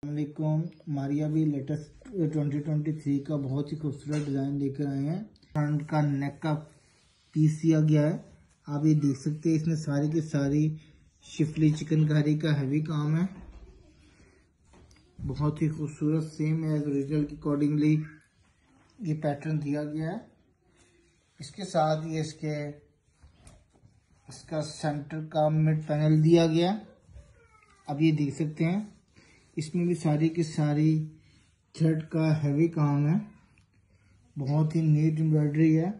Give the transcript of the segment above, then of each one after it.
वालेकुम। मारिया भी लेटेस्ट 2023 का बहुत ही खूबसूरत डिज़ाइन लेकर आए हैं। फ्रंट का नेक का पीस दिया गया है। आप ये देख सकते हैं, इसमें सारी की सारी शिफली चिकनकारी का हैवी काम है। बहुत ही खूबसूरत, सेम एज ओरिजिनल के अकॉर्डिंगली ये पैटर्न दिया गया है। इसके साथ ये इसका सेंटर का मिड पैनल दिया गया है। अब ये देख सकते हैं, इसमें भी सारी की सारी थ्रेड का हैवी काम है। बहुत ही नीट एम्ब्रॉयडरी है।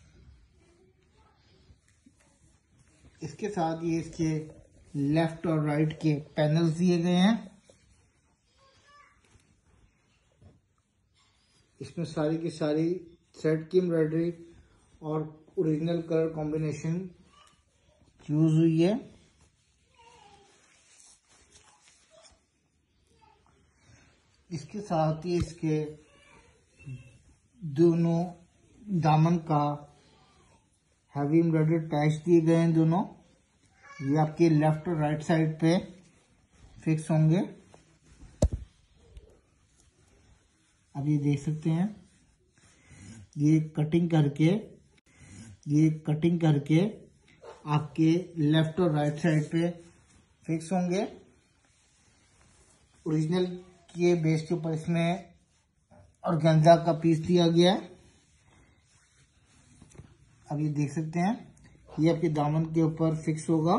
इसके साथ ये इसके लेफ्ट और राइट के पैनल्स दिए गए हैं। इसमें सारी की सारी थ्रेड की एम्ब्रॉयडरी और ओरिजिनल कलर कॉम्बिनेशन यूज हुई है। इसके साथ ही इसके दोनों दामन का हैवी एम्ब्रॉयडर्ड पैच दिए गए हैं। दोनों ये आपके लेफ्ट और राइट साइड पे फिक्स होंगे। अब ये देख सकते हैं, ये कटिंग करके आपके लेफ्ट और राइट साइड पे फिक्स होंगे। ओरिजिनल के बेस के ऊपर इसमें ऑर्गेन्जा का पीस दिया गया है। अब ये देख सकते हैं, ये आपके दामन के ऊपर फिक्स होगा।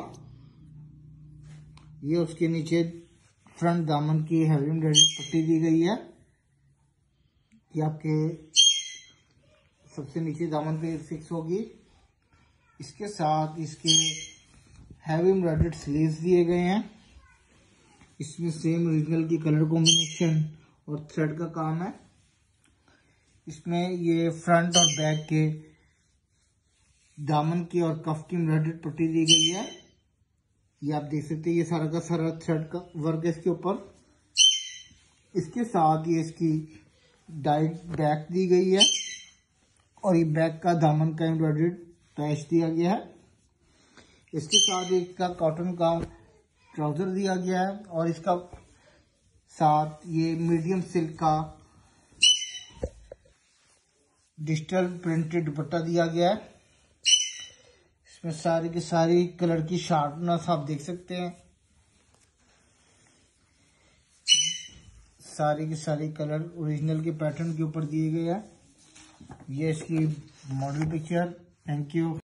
ये उसके नीचे फ्रंट दामन की हैवी एम्ब्रॉयडरी पट्टी दी गई है। ये आपके सबसे नीचे दामन पे फिक्स होगी। इसके साथ इसके हैवी एम्ब्रॉयडर्ड स्लीव्स दिए गए हैं। इसमें सेम ओरिजिनल की कलर कॉम्बिनेशन और थ्रेड का काम है। इसमें ये फ्रंट और बैक के दामन की और कफ की एम्ब्रॉयडर्ड पट्टी दी गई है। ये आप देख सकते हैं, ये सारा का सारा थ्रेड का वर्क है इसके ऊपर। इसके साथ ये इसकी डाइट बैक दी गई है और ये बैक का दामन का एम्ब्रॉयडर्ड पैच दिया गया है। इसके साथ इसका कॉटन का ट्राउजर दिया गया है और इसका साथ ये मीडियम सिल्क का डिजिटल प्रिंटेड दुपट्टा दिया गया है। इसमें सारी की सारी कलर की शार्पनेस आप देख सकते हैं। सारी की सारी कलर ओरिजिनल के पैटर्न के ऊपर दिए गए हैं। ये इसकी मॉडल पिक्चर। Thank you.